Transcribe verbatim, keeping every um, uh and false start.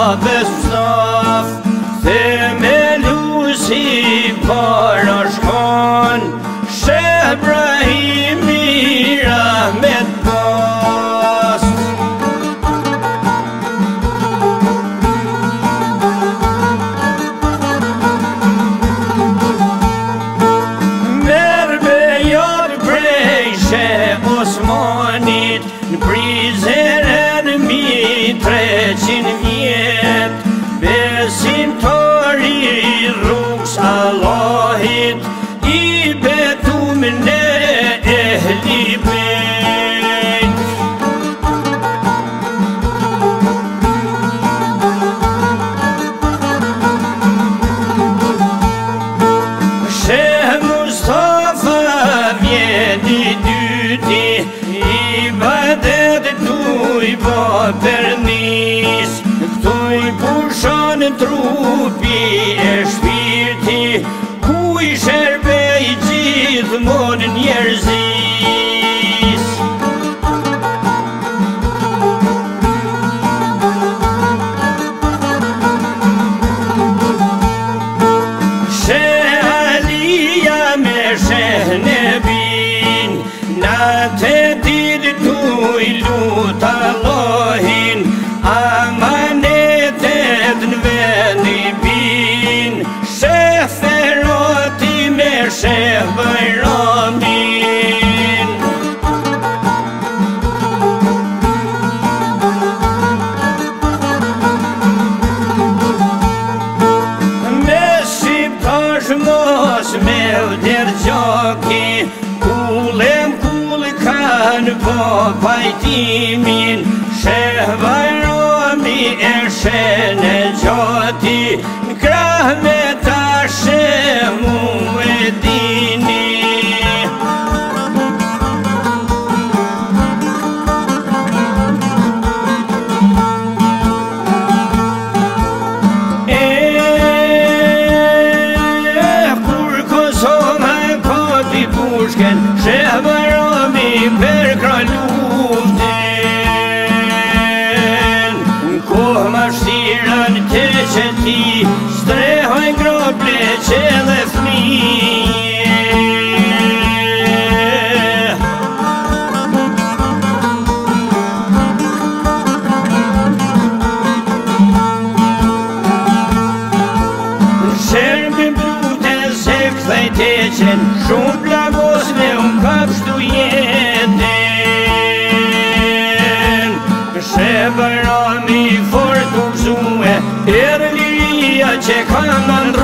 dhe staf, themelu si para shkon, Sheh Brahimi rahmet pas. Osmanit në prizren e mi treqin vjet, besimtari rrugs Allahit, i betum në ehli bejt. Sheh Mustafa vjeti dyti, i badet tuj ba pernis, këtuj pushon trupi e shpirti, ku i sherbej gjithmon njerëzis. Sheh Alia me Sheh Nebin, natë ditë tuj lut Allahin, amanetet në vendi bin, Sheh Feroti me Sheh Bajramin. Me shqiptash mos me vler gjaki, kulem kanë po pajtimin, Sheh Bajrami e Sheh Nejati, në krah me ta Sheh Muedini. E kur Kosova koti pushken, Sheh Bajrami per kraluftin, kohë ma shtiran të që ti, strehojnë groble që dhe fmije. Shërbi blute se këthej të qenë, shumë plagos me unë kapshtu jetën. Sheh Bajrami fort u gëzue, erë liria që ka mandru